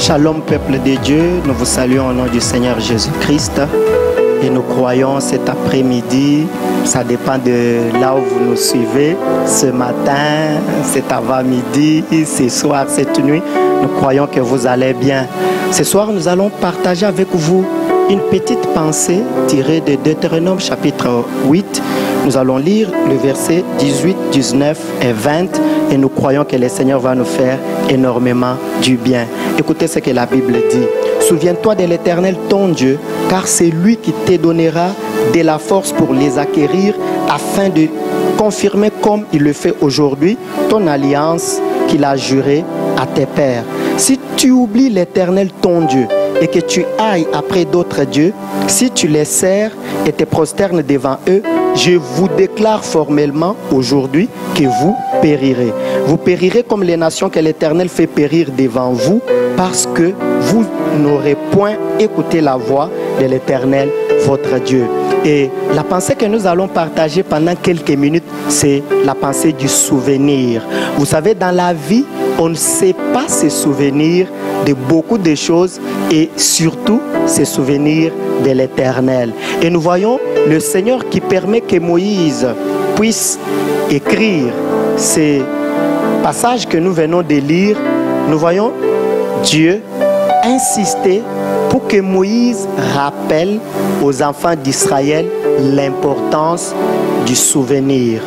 Shalom peuple de Dieu, nous vous saluons au nom du Seigneur Jésus-Christ et nous croyons cet après-midi, ça dépend de là où vous nous suivez, ce matin, cet avant-midi, ce soir, cette nuit, nous croyons que vous allez bien. Ce soir, nous allons partager avec vous une petite pensée tirée de Deutéronome chapitre 8. Nous allons lire le verset 18, 19 et 20 et nous croyons que le Seigneur va nous faire énormément du bien. Écoutez ce que la Bible dit. Souviens-toi de l'Éternel ton Dieu, car c'est lui qui te donnera de la force pour les acquérir afin de confirmer comme il le fait aujourd'hui ton alliance qu'il a jurée à tes pères. Si tu oublies l'Éternel ton Dieu et que tu ailles après d'autres dieux, si tu les sers et te prosternes devant eux, je vous déclare formellement aujourd'hui que vous périrez. Vous périrez comme les nations que l'Éternel fait périr devant vous, parce que vous n'aurez point écouté la voix de l'Éternel, votre Dieu. Et la pensée que nous allons partager pendant quelques minutes, c'est la pensée du souvenir. Vous savez, dans la vie, on ne sait pas se souvenir de beaucoup de choses et surtout se souvenir de l'Éternel. Et nous voyons le Seigneur qui permet que Moïse puisse écrire ces passages que nous venons de lire. Nous voyons Dieu insister pour que Moïse rappelle aux enfants d'Israël l'importance du souvenir.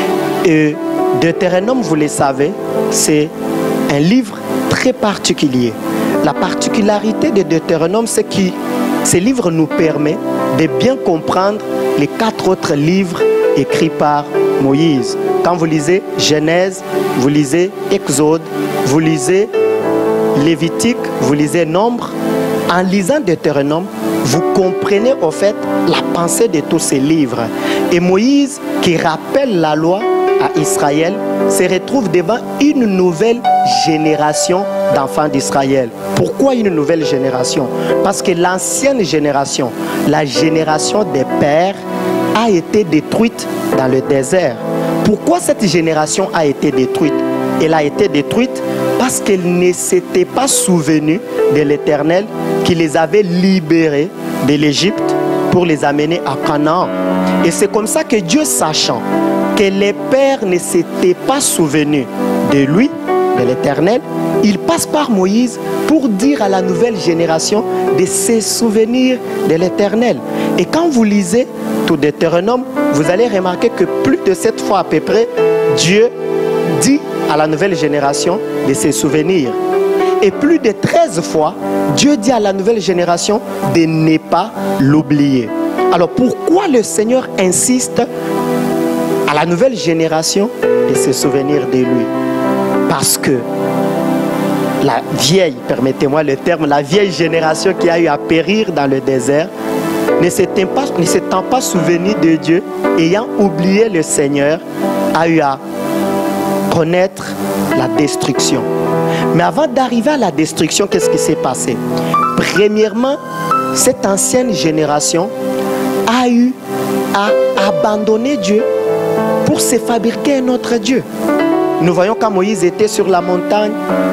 Et Deutéronome, vous le savez, c'est un livre très particulier. La particularité de Deutéronome, c'est que ce livre nous permet de bien comprendre les 4 autres livres écrits par Moïse. Quand vous lisez Genèse, vous lisez Exode, vous lisez Lévitique, vous lisez Nombre, en lisant Deutéronome, vous comprenez au fait la pensée de tous ces livres. Et Moïse, qui rappelle la loi à Israël, se retrouve devant une nouvelle génération d'enfants d'Israël. Pourquoi une nouvelle génération? Parce que l'ancienne génération, la génération des pères, a été détruite dans le désert. Pourquoi cette génération a été détruite? Elle a été détruite parce qu'elle ne s'était pas souvenue de l'Éternel qui les avait libérés de l'Égypte pour les amener à Canaan. Et c'est comme ça que Dieu, sachant que les pères ne s'étaient pas souvenus de lui, de l'Éternel, il passe par Moïse pour dire à la nouvelle génération de se souvenir de l'Éternel. Et quand vous lisez tout Deutéronome, vous allez remarquer que plus de 7 fois à peu près, Dieu dit à la nouvelle génération de se souvenir. Et plus de 13 fois, Dieu dit à la nouvelle génération de ne pas l'oublier. Alors pourquoi le Seigneur insiste à la nouvelle génération de se souvenir de lui? Parce que la vieille, permettez-moi le terme, la vieille génération qui a eu à périr dans le désert, ne s'étant pas souvenu de Dieu, ayant oublié le Seigneur, a eu à connaître la destruction. Mais avant d'arriver à la destruction, qu'est-ce qui s'est passé? Premièrement, cette ancienne génération a eu à abandonner Dieu pour se fabriquer un autre Dieu. Nous voyons quand Moïse était sur la montagne,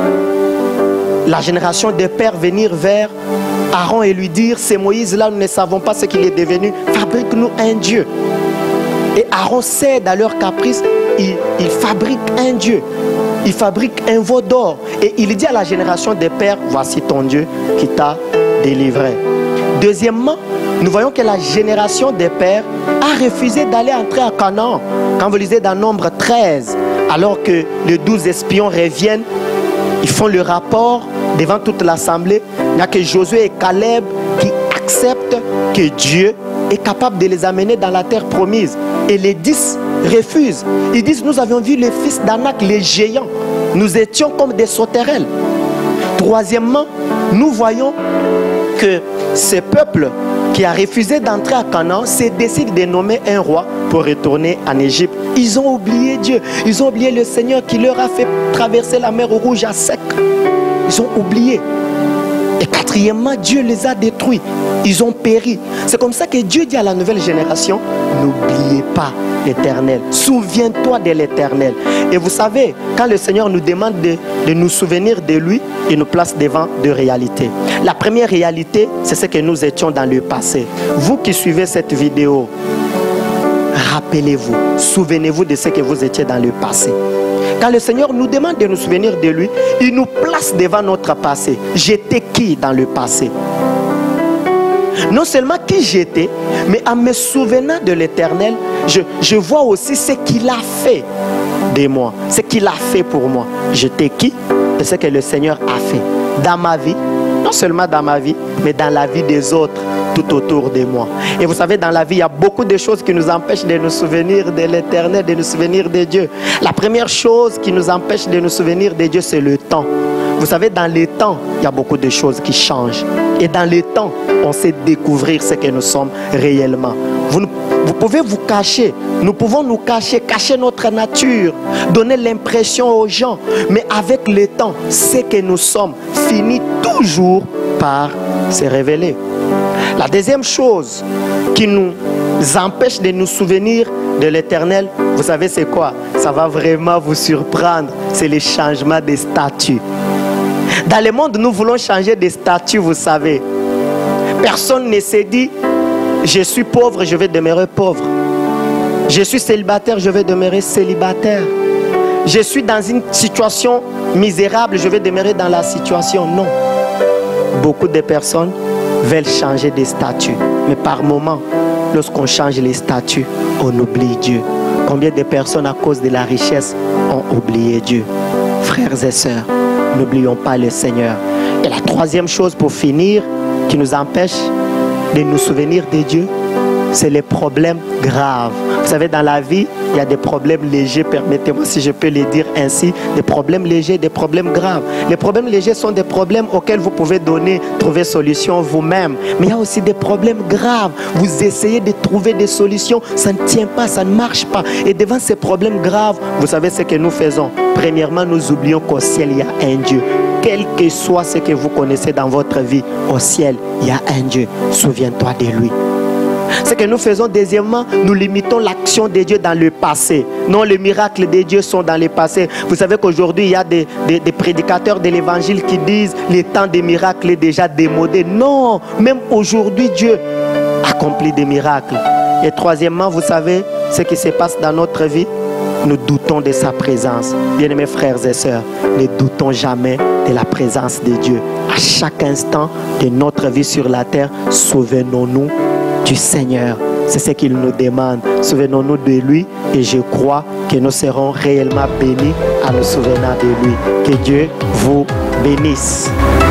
la génération des pères venir vers Aaron et lui dire: c'est Moïse-là, nous ne savons pas ce qu'il est devenu, fabrique-nous un Dieu. Et Aaron cède à leur caprice, il fabrique un Dieu, il fabrique un veau d'or. Et il dit à la génération des pères: voici ton Dieu qui t'a délivré. Deuxièmement, nous voyons que la génération des pères a refusé d'aller entrer à Canaan. Quand vous lisez dans Nombre 13, alors que les 12 espions reviennent, ils font le rapport devant toute l'assemblée. Il n'y a que Josué et Caleb qui acceptent que Dieu est capable de les amener dans la terre promise. Et les 10 refusent. Ils disent: nous avions vu les fils d'Anak, les géants. Nous étions comme des sauterelles. Troisièmement, nous voyons que ce peuple qui a refusé d'entrer à Canaan se décide de nommer un roi pour retourner en Égypte. Ils ont oublié Dieu. Ils ont oublié le Seigneur qui leur a fait traverser la mer Rouge à sec. Ils ont oublié. Et quatrièmement, Dieu les a détruits. Ils ont péri. C'est comme ça que Dieu dit à la nouvelle génération: n'oubliez pas l'Éternel. Souviens-toi de l'Éternel. Et vous savez, quand le Seigneur nous demande de nous souvenir de lui, il nous place devant deux réalités. La première réalité, c'est ce que nous étions dans le passé. Vous qui suivez cette vidéo, rappelez-vous, souvenez-vous de ce que vous étiez dans le passé. Quand le Seigneur nous demande de nous souvenir de lui, il nous place devant notre passé. J'étais qui dans le passé? Non seulement qui j'étais, mais en me souvenant de l'Éternel, je vois aussi ce qu'il a fait de moi, ce qu'il a fait pour moi. J'étais qui? C'est ce que le Seigneur a fait dans ma vie, non seulement dans ma vie, mais dans la vie des autres tout autour de moi. Et vous savez, dans la vie, il y a beaucoup de choses qui nous empêchent de nous souvenir de l'Éternel, de nous souvenir de Dieu. La première chose qui nous empêche de nous souvenir de Dieu, c'est le temps. Vous savez, dans les temps, il y a beaucoup de choses qui changent. Et dans les temps, on sait découvrir ce que nous sommes réellement. Vous pouvez vous cacher. Nous pouvons nous cacher, cacher notre nature, donner l'impression aux gens. Mais avec le temps, ce que nous sommes finit toujours par se révéler. La deuxième chose qui nous empêche de nous souvenir de l'Éternel, vous savez c'est quoi? Ça va vraiment vous surprendre. C'est le changement de statut. Dans le monde, nous voulons changer de statut, vous savez. Personne ne s'est dit, je suis pauvre, je vais demeurer pauvre. Je suis célibataire, je vais demeurer célibataire. Je suis dans une situation misérable, je vais demeurer dans la situation. Non. Beaucoup de personnes veulent changer de statut. Mais par moment, lorsqu'on change les statuts, on oublie Dieu. Combien de personnes à cause de la richesse ont oublié Dieu? Frères et sœurs, n'oublions pas le Seigneur. Et la troisième chose pour finir, qui nous empêche de nous souvenir de Dieu, c'est les problèmes graves. Vous savez, dans la vie, il y a des problèmes légers, permettez-moi si je peux le dire ainsi, des problèmes légers, des problèmes graves. Les problèmes légers sont des problèmes auxquels vous pouvez trouver solution vous-même. Mais il y a aussi des problèmes graves. Vous essayez de trouver des solutions, ça ne tient pas, ça ne marche pas. Et devant ces problèmes graves, vous savez ce que nous faisons? Premièrement, nous oublions qu'au ciel, il y a un Dieu. Quel que soit ce que vous connaissez dans votre vie, au ciel, il y a un Dieu. Souviens-toi de lui. Ce que nous faisons, deuxièmement, nous limitons l'action de Dieu dans le passé. Non, les miracles de Dieu sont dans le passé. Vous savez qu'aujourd'hui, il y a des prédicateurs de l'évangile qui disent le temps des miracles est déjà démodé. Non, même aujourd'hui, Dieu accomplit des miracles. Et troisièmement, vous savez ce qui se passe dans notre vie? Nous doutons de sa présence. Bien-aimés frères et sœurs, ne doutons jamais de la présence de Dieu. À chaque instant de notre vie sur la terre, souvenons-nous du Seigneur. C'est ce qu'il nous demande. Souvenons-nous de lui et je crois que nous serons réellement bénis en nous souvenant de lui. Que Dieu vous bénisse.